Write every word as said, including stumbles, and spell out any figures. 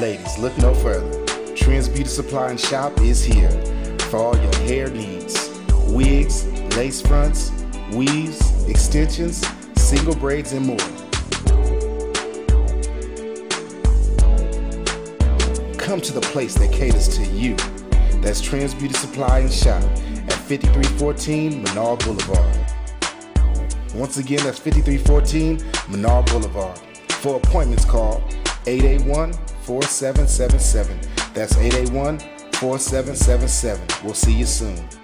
Ladies, look no further. Trendz Beauty Supply and Shop is here for all your hair needs. Wigs, lace fronts, weaves, extensions, single braids, and more. Come to the place that caters to you. That's Trendz Beauty Supply and Shop at fifty-three fourteen Menaul Boulevard. Once again, that's fifty-three fourteen Menaul Boulevard. For appointments, call eight eight one, four seven seven seven. That's eight eight one, four seven seven seven. We'll see you soon.